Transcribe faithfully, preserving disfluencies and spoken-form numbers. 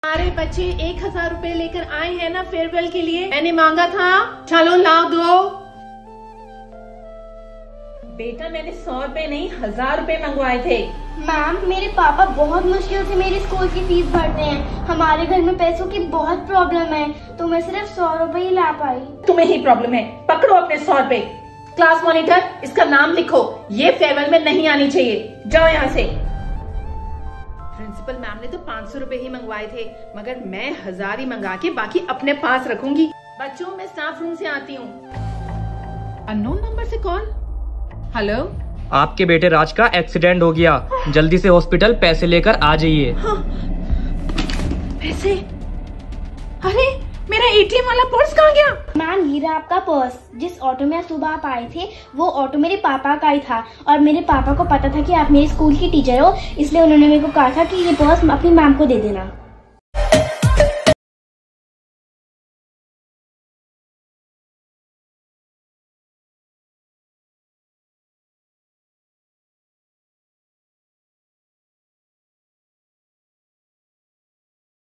सारे बच्चे एक हजार रूपए लेकर आए हैं ना फेयरवेल के लिए, मैंने मांगा था। चलो लाओ दो। बेटा मैंने सौ रुपए नहीं हजार रुपए मंगवाए थे। मैम मेरे पापा बहुत मुश्किल से मेरी स्कूल की फीस भरते हैं, हमारे घर में पैसों की बहुत प्रॉब्लम है, तो मैं सिर्फ सौ रुपए ही ला पाई। तुम्हें ही प्रॉब्लम है, पकड़ो अपने सौ रुपए। क्लास मॉनिटर इसका नाम लिखो, ये फेयरवेल में नहीं आनी चाहिए, जाओ यहाँ से। प्रिंसिपल मैम ने तो पाँच सौ रूपए ही मंगवाए थे, मगर मैं हजार ही मंगा के बाकी अपने पास रखूंगी। बच्चों मैं स्टाफ रूम से आती हूँ। अननोन नंबर से कॉल। हेलो, आपके बेटे राज का एक्सीडेंट हो गया, जल्दी से हॉस्पिटल पैसे लेकर आ जाइए। हाँ, पैसे? अरे मेरा एटीएम वाला पर्स कहाँ गया? मैम ये रहा आपका पर्स, जिस ऑटो में सुबह आप आए थे वो ऑटो मेरे पापा का ही था, और मेरे पापा को पता था कि आप मेरे स्कूल की टीचर हो, इसलिए उन्होंने मेरे को कहा था कि ये पर्स अपनी मैम को दे देना।